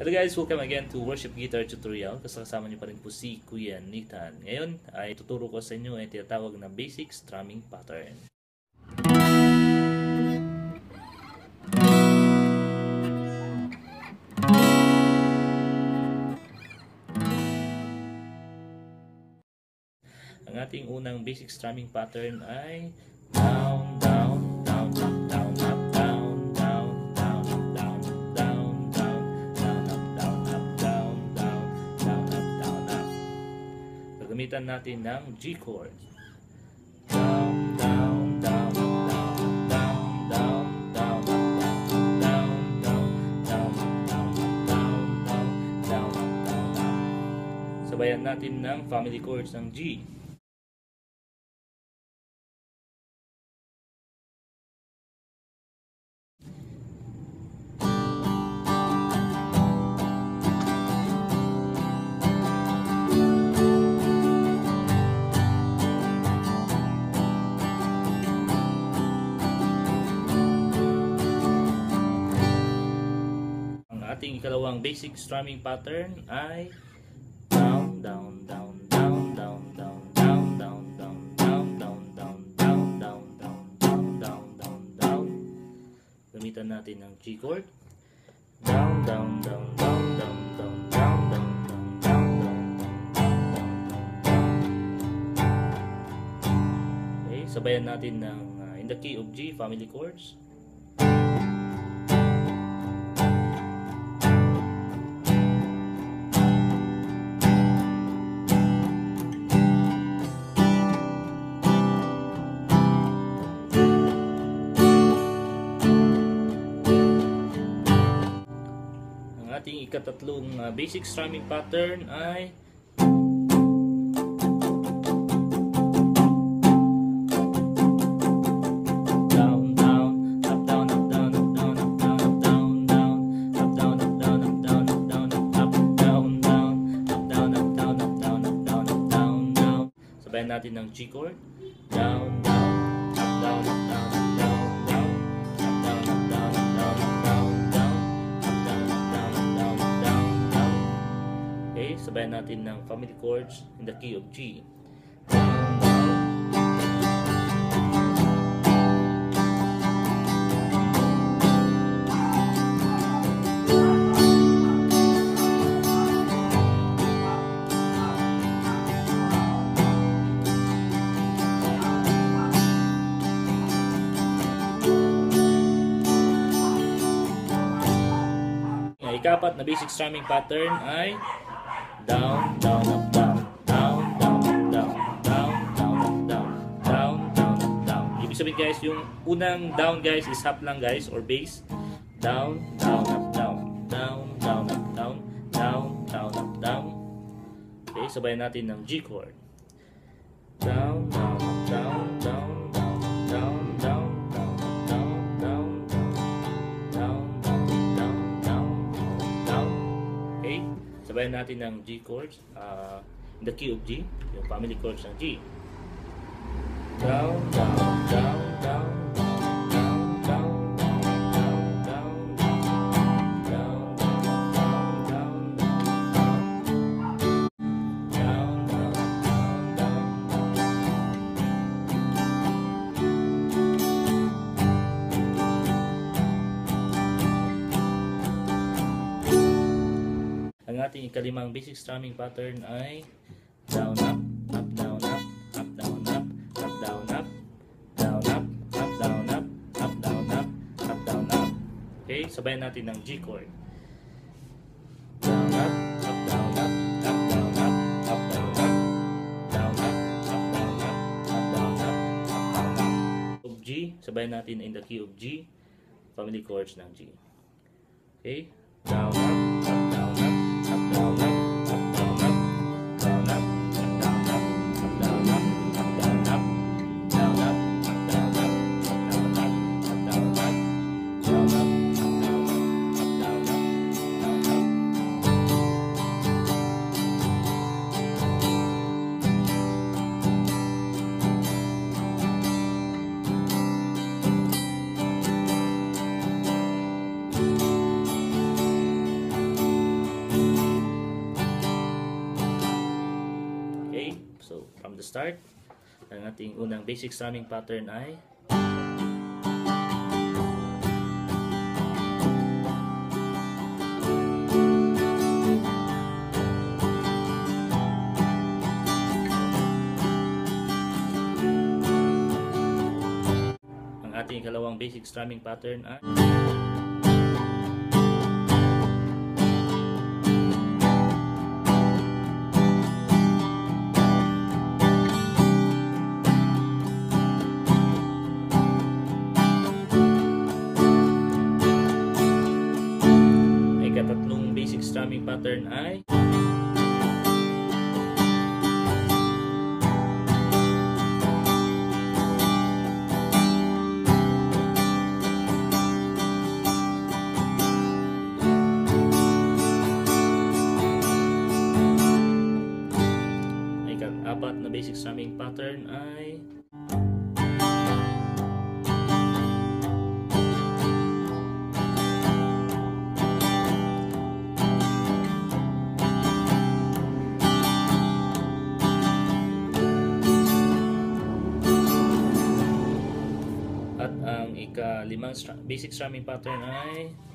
Hello guys, welcome again to Worship Guitar Tutorial. Kasama niyo pa rin po si Kuya Nathan. Ngayon ay tuturo ko sa inyo ay tinatawag na basic strumming pattern. Ang ating unang basic strumming pattern ay down, down, down, up, down, up, down, down, down, up, down, down, down, down, up, down, up, down, down, down, up, down, up. Gagamitan natin ng G chord. Down, down, down, up, down, down, down, down, up, down, down, down, down, up, down, down, down, up, down, up. Sabayan natin ng family chords ng G. Ating ikalawang basic strumming pattern ay down, down, down, down, down, down, down, down, down, down, down, down, down, down, down, down, down, down, down. Gamitan natin ng G chord. Down, down, down, down, down, down, down, down, down, down, down, down, down. Okay, sabayan natin ng in the key of G, family chords. Ating ikatatlong basic strumming pattern ay down, down, up, down, up, down, up, down, up, down, up, down, down, up, down, up, down, up, down, up, down, up, down, down, up, down, up, down, up, down, up, down, up, down, down. Sabayan natin ng G chord. Down, down, up, down, up, down, up, down, down, up, down, up, down, up, down, up, down, down. Okay, sabayan natin ng family chords in the key of G. Ikapat na basic strumming pattern ay down, down, up, down, down, down, up, down, down, down, up, down, down, down, up, down. Ibig sabihin guys, yung unang down guys is half lang guys or bass. Down, down, up, down, down, down, up, down, down, down, up, down. Okay, sabayan natin ng G chord. Down, down, up, down, down, down, down, down, down, down, down, down, down, down, down. Okay, sabayan natin ng G chords in the key of G, yung family chords ng G. Down, down, down, down, down, down, down, down, down, down, down, down, down, down. Ang ating ikalimang basic strumming pattern ay down, up, up, down, up, up, down, up, up, down, up, down, up, up, down, up, up, down, up, up, down, up. Okay, sabayan natin ng G chord. Down, up, up, down, up, up, down, up, up, down, up, down, up, up, down, up, up, down, up, up, down, up. Of G, sabayan natin in the key of G, family chords ng G. Okay, down, up, up, down, up, up, down, up, up, down, up, down, up, up, down, up, up, down, up, up, down, up, down, up, up, down, up, up, down, up, up, down, up, down, up, up, down, up, up, down, up, down, up. start. Ang ating unang basic strumming pattern ay ang ating ikalawang basic strumming pattern ay ikatatlong basic strumming pattern ay apat na basic strumming pattern ay at ang ika-limang basic strumming pattern ay